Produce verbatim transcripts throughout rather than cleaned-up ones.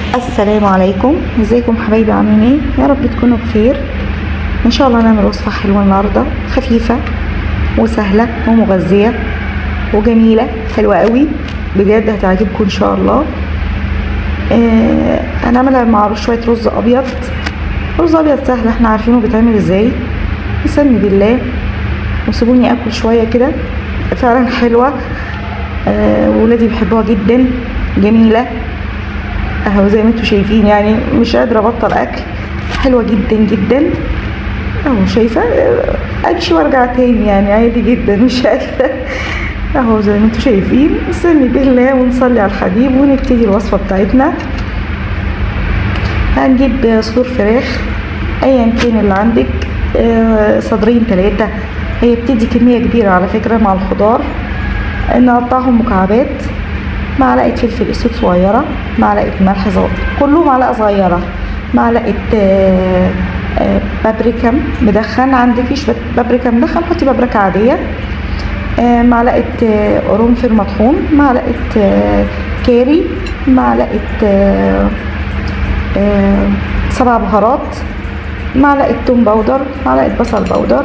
السلام عليكم، ازيكم حبايبي؟ عاملين ايه؟ يا رب تكونوا بخير. ان شاء الله نعمل وصفه حلوه النهارده، خفيفه وسهله ومغذيه وجميله، حلوه قوي بجد، هتعجبكم ان شاء الله. آه هنعملها مع شويه رز ابيض. رز ابيض سهل، احنا عارفينه بيتعمل ازاي. نسمي بالله وسيبوني اكل شويه كده، فعلا حلوه. آه ولادي بيحبوها جدا، جميله اهو زي ما انتم شايفين، يعني مش قادره ابطل اكل، حلوه جدا جدا اهو. شايفه؟ امشي وارجع تاني يعني عادي جدا، مش قادره اهو زي ما انتم شايفين. نسمي بالله ونصلي على الحبيب ونبتدي الوصفه بتاعتنا. هنجيب صدور فراخ ايا كان اللي عندك، صدرين ثلاثه، هي بتدي كميه كبيره على فكره مع الخضار. نقطعهم مكعبات، معلقه فلفل اسود صغيره، معلقه ملح صغيره، كله معلقه صغيره، معلقه آآ آآ بابريكا مدخن، عندكيش بابريكا مدخن حطي بابريكا عاديه، معلقه قرنفل مطحون، معلقه كاري، معلقه سبع بهارات، معلقه توم باودر، معلقه بصل باودر.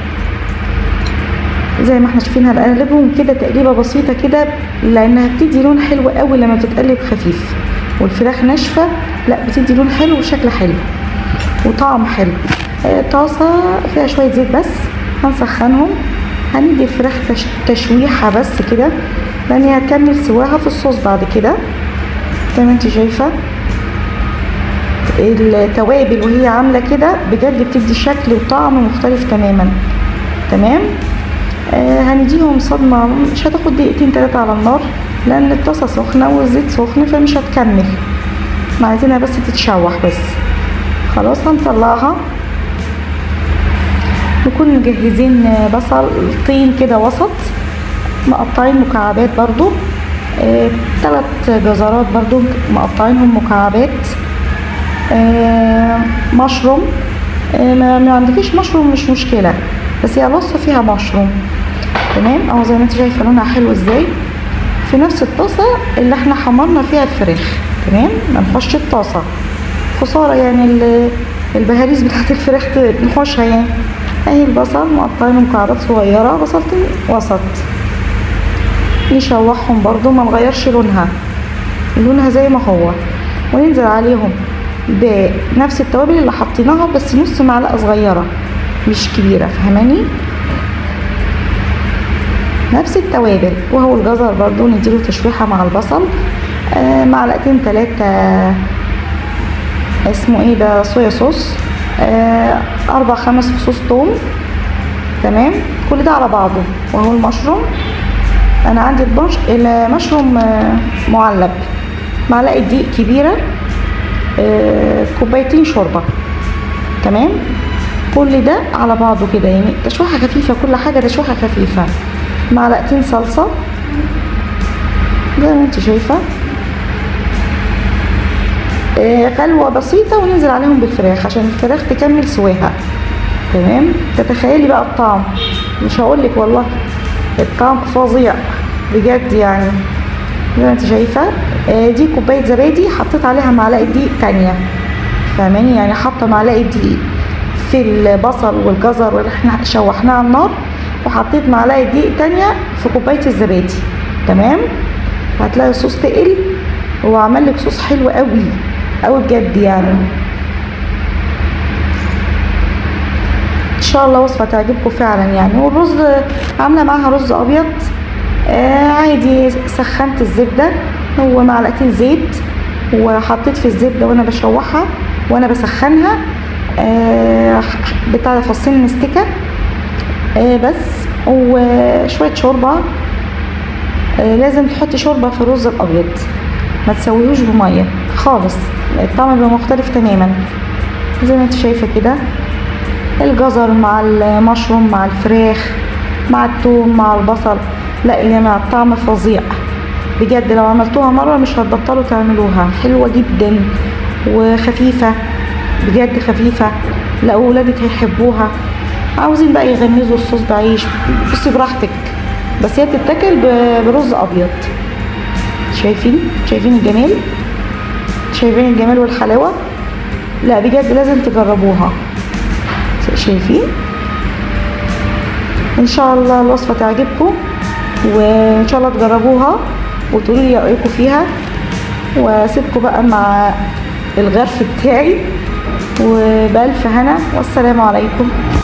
زي ما احنا شايفين هنقلبهم كده تقليبه بسيطه كده، لانها بتدي لون حلو قوي لما بتتقلب خفيف، والفراخ ناشفه لا بتدي لون حلو وشكل حلو وطعم حلو. آه طاسه فيها شويه زيت بس، هنسخنهم، هندي الفراخ تش... تشويحه بس كده، لان هي هتكمل سواها في الصوص بعد كده. زي ما انت شايفه التوابل وهي عامله كده بجد بتدي شكل وطعم مختلف تماما. تمام. آه هنديهم صدمه، مش هتاخد دقيقتين تلاتة على النار، لان الطاسه سخنه والزيت سخن فمش هتكمل، ما عايزينها بس تتشوح بس. خلاص هنطلعها. نكون مجهزين بصل طين كده وسط، مقطعين مكعبات برضو، آه تلات جزرات برضو مقطعينهم مكعبات، آه مشروم، آه ما عندكيش مشروم مش مشكله، بس هي الوصفه فيها مشروم. تمام اهو زي ما انت شايفه لونها حلو ازاي، في نفس الطاسه اللي احنا حمرنا فيها الفراخ. تمام، ما نحوش الطاسه، خساره يعني البهاريز بتاعت الفراخ نحوشها يعني. اهي البصل مقطعينه مكعبات صغيره، بصلتين وسط، نشوحهم برضو ما نغيرش لونها، لونها زي ما هو، وننزل عليهم بنفس التوابل اللي حطيناها بس نص معلقه صغيره مش كبيره، فهماني؟ نفس التوابل. وهو الجزر برضو نديله تشويحه مع البصل، آه معلقتين ثلاثه اسمه ايه ده صويا صوص، آه اربع خمس فصوص توم. تمام، كل ده على بعضه. وهو المشروم، انا عندي البنش المشروم آه معلب، معلقه دقيق كبيره، آه كوبايتين شوربه. تمام، كل ده على بعضه كده يعني تشويحه خفيفه، كل حاجه تشويحه خفيفه. معلقتين صلصه زي ما انت شايفه، آه غلوه بسيطه، وننزل عليهم بالفراخ عشان الفراخ تكمل سواها. تمام، تتخيلي بقى الطعم، مش هقولك والله الطعم فظيع بجد يعني. زي ما انت شايفه آه دي كوبايه زبادي حطيت عليها معلقه دقيق تانية، فاهماني؟ يعني حاطه معلقه دقيق في البصل والجزر اللي احنا شوحناه على النار، وحطيت معلقه دقيق تانية في كوبايه الزبادي. تمام، هتلاقي الصوص تقل وعمل لك صوص حلو قوي قوي بجد يعني. ان شاء الله وصفه تعجبكم فعلا يعني. والرز عامله معاها رز ابيض آه عادي، سخنت الزبده ومعلقتين زيت، وحطيت في الزبده وانا بشوحها وانا بسخنها آه بتاع فصين مستكه آه بس، وشويه شوربه. آه لازم تحطي شوربه في الرز الابيض، ما تسويهوش بميه خالص، الطعم بيبقى مختلف تماما. زي ما انت شايفه كده الجزر مع المشروم مع الفراخ مع الثوم مع البصل، لا يا جماعه الطعم فظيع بجد. لو عملتوها مره مش هتبطلوا تعملوها، حلوه جدا وخفيفه بجد، خفيفه. لا اولادك هيحبوها. عاوزين بقى يغمزوا الصوص بعيش، بصي براحتك، بس هي بتتاكل برز ابيض. شايفين شايفين الجمال؟ شايفين الجمال والحلاوه؟ لا بجد لازم تجربوها. شايفين؟ ان شاء الله الوصفه تعجبكم، وان شاء الله تجربوها وتقولوا لي رايكم فيها. واسيبكم بقى مع الغرف بتاعي، وبألف هنا، والسلام عليكم.